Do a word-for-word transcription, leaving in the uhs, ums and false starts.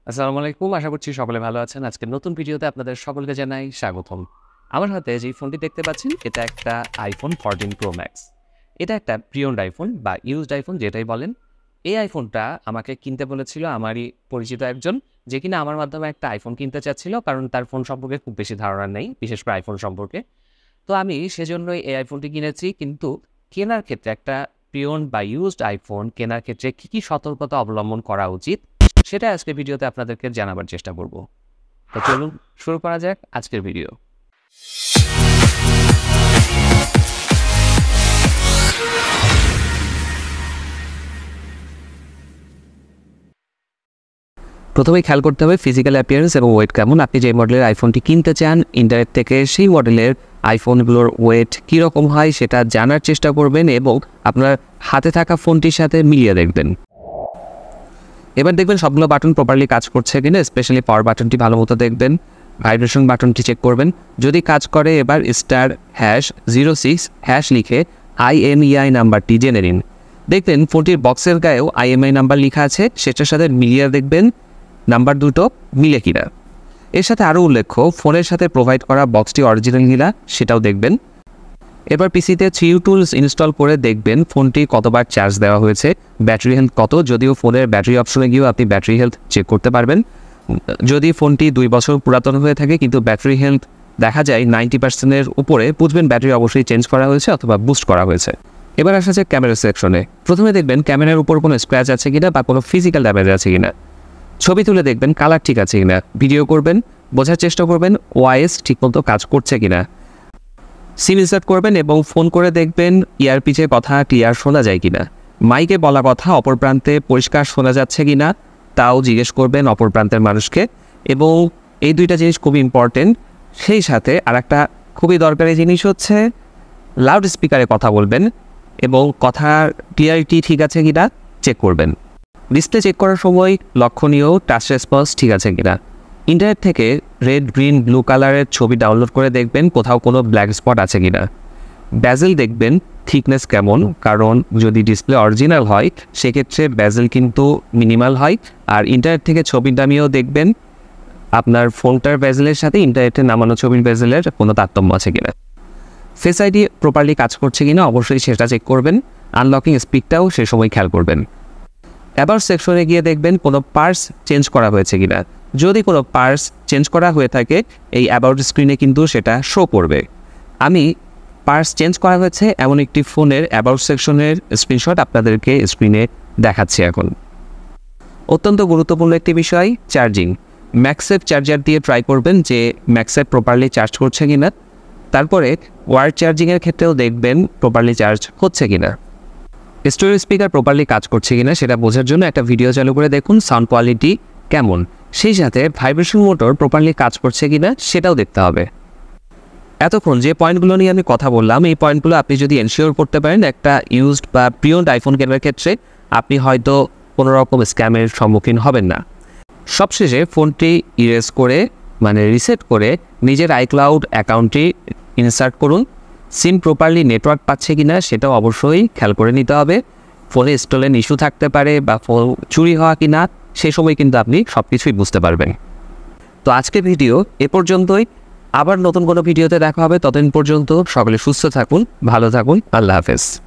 আসসালামু আলাইকুম। আশা করছি সকলে ভালো আছেন। আজকের নতুন ভিডিওতে আপনাদের সকলকে জানাই স্বাগতম। আমার হাতে যেই ফোনটি দেখতে পাচ্ছেন, এটা একটা iPhone ফোরটিন Pro Max। এটা একটা প্রি-ওন্ড আইফোন বা ইউজড আইফোন যেটাই বলেন। এই আইফোনটা আমাকে কিনতে বলেছিল আমারই পরিচিত একজন, যে কিনা আমার মাধ্যমে একটা আইফোন কিনতে চাচ্ছিল, কারণ তার ফোন সম্পর্কে খুব বেশি ধারণা নেই, বিশেষ করে আইফোন সম্পর্কে। তো আমি সেজন্যই এই আইফোনটি কিনেছি। কিন্তু কেনার ক্ষেত্রে একটা প্রি-ওন্ড বা ইউজড আইফোন কেনার ক্ষেত্রে কী, কী সতর্কতা অবলম্বন করা উচিত, সেটা আজকে ভিডিওতে আপনাদেরকে জানাবার চেষ্টা করব। তো চলুন শুরু করা যাক আজকের ভিডিও। প্রথমেই খেয়াল করতে হবে ফিজিক্যাল অ্যাপিয়ারেন্স এবং ওয়েট কেমন। আপনি যে মডেলের আইফোনটি কিনতে চান ইন্টারনেট থেকে, সেই মডেলের আইফোনগুলোর ওয়েট কীরকম হয় সেটা জানার চেষ্টা করবেন এবং আপনার হাতে থাকা ফোনটির সাথে মিলিয়ে দেখবেন। এবার দেখবেন সবগুলো বাটন প্রপারলি কাজ করছে কিনা। স্পেশালি পাওয়ার বাটনটি ভালো মতো দেখবেন, ভাইব্রেশন বাটনটি চেক করবেন। যদি কাজ করে এবার star hash zero six hash লিখে আইএমইআই নাম্বারটি জেনে নিন। দেখবেন ফোনটির বক্সের গায়েও আইএমআই নাম্বার লেখা আছে, সেটার সাথে মিলিয়ে দেখবেন নাম্বার দুটো মিলে কিনা। এর সাথে আরও উল্লেখ্য, ফোনের সাথে প্রোভাইড করা বক্সটি অরিজিনাল কিনা সেটাও দেখবেন। এবার পিসিতে থ্রি টুলস ইনস্টল করে দেখবেন ফোনটি কতবার চার্জ দেওয়া হয়েছে, ব্যাটারি হেলথ কত। যদিও ফোনের ব্যাটারি অপশনে গিয়েও আপনি ব্যাটারি হেলথ চেক করতে পারবেন। যদি ফোনটি দুই বছর পুরাতন হয়ে থাকে কিন্তু ব্যাটারি হেলথ দেখা যায় নাইনটি পার্সেন্টের উপরে, বুঝবেন ব্যাটারি অবশ্যই চেঞ্জ করা হয়েছে অথবা বুস্ট করা হয়েছে। এবার আসা যাক ক্যামেরা সেকশনে। প্রথমে দেখবেন ক্যামেরার উপর কোনো স্ক্র্যাচ আছে কিনা বা কোনো ফিজিক্যাল ড্যামেজ আছে কিনা। ছবি তুলে দেখবেন কালার ঠিক আছে কিনা। ভিডিও করবেন, বোঝার চেষ্টা করবেন ওআইএস ঠিকমতো কাজ করছে কিনা। সিম ইনসার্ট করবেন এবং ফোন করে দেখবেন ইয়ারপিসে কথা ক্লিয়ার শোনা যায় কিনা। মাইকে বলা কথা অপর প্রান্তে পরিষ্কার শোনা যাচ্ছে কিনা তাও জিজ্ঞেস করবেন অপর প্রান্তের মানুষকে। এবং এই দুইটা জিনিস খুবই ইম্পর্টেন্ট। সেই সাথে আর একটা খুবই দরকারি জিনিস হচ্ছে লাউড স্পিকারে কথা বলবেন এবং কথার ক্লিয়ারিটি ঠিক আছে কিনা চেক করবেন। ডিসপ্লে চেক করার সময় লক্ষণীয় টাচ রেসপন্স ঠিক আছে কিনা। ইন্টারনেট থেকে রেড, গ্রিন, ব্লু কালারের ছবি ডাউনলোড করে দেখবেন কোথাও কোনো ব্ল্যাক স্পট আছে কিনা। ব্যাজেল দেখবেন থিকনেস কেমন, কারণ যদি ডিসপ্লে অরিজিনাল হয় সেক্ষেত্রে ব্যাজেল কিন্তু মিনিমাল হয়। আর ইন্টারনেট থেকে ছবির দামিও দেখবেন আপনার ফোনটার ব্যাজেলের সাথে ইন্টারনেটে নামানো ছবির ব্যাজেলের কোনো তারতম্য আছে কিনা। ফেস আইডি প্রপারলি কাজ করছে কিনা অবশ্যই সেটা চেক করবেন। আনলকিং স্পিডটাও সে সময় খেয়াল করবেন। অ্যাবাউট সেকশনে গিয়ে দেখবেন কোনো পার্স চেঞ্জ করা হয়েছে কিনা। যদি কোনো পার্স চেঞ্জ করা হয়ে থাকে এই অ্যাবাউট স্ক্রিনে কিন্তু সেটা শো করবে। আমি পার্স চেঞ্জ করা হয়েছে এমন একটি ফোনের অ্যাবাউট সেকশনের স্ক্রিনশট আপনাদেরকে স্ক্রিনে দেখাচ্ছি এখন। অত্যন্ত গুরুত্বপূর্ণ একটি বিষয় চার্জিং। ম্যাক্সেফ চার্জার দিয়ে ট্রাই করবেন যে ম্যাক্সেফ প্রপারলি চার্জ করছে কিনা। তারপরে ওয়ার চার্জিংয়ের ক্ষেত্রেও দেখবেন প্রপারলি চার্জ হচ্ছে কিনা। স্টোরেজ স্পিকার প্রপারলি কাজ করছে কিনা সেটা বোঝার জন্য একটা ভিডিও চালু করে দেখুন সাউন্ড কোয়ালিটি কেমন। সেই সাথে ভাইব্রেশন মোটর প্রপারলি কাজ করছে কিনা সেটাও দেখতে হবে। এতক্ষণ যে পয়েন্টগুলো নিয়ে আমি কথা বললাম, এই পয়েন্টগুলো আপনি যদি এনশিওর করতে পারেন একটা ইউজড বা প্রি-ওন্ড আইফোন কেনার ক্ষেত্রে, আপনি হয়তো কোনো রকম স্ক্যামের সম্মুখীন হবেন না। সবশেষে ফোনটি ইরেজ করে মানে রিসেট করে নিজের আইক্লাউড অ্যাকাউন্টটি ইনসার্ট করুন। সিম প্রপারলি নেটওয়ার্ক পাচ্ছে কিনা সেটাও অবশ্যই খেয়াল করে নিতে হবে। ফোনে স্টোলেন ইস্যু থাকতে পারে বা ফোন চুরি হওয়া কিনা, সেই সময় কিন্তু আপনি সব কিছুই বুঝতে পারবেন। তো আজকের ভিডিও এ পর্যন্তই। আবার নতুন কোনো ভিডিওতে দেখা হবে। ততদিন পর্যন্ত সকলে সুস্থ থাকুন, ভালো থাকুন। আল্লাহ হাফেজ।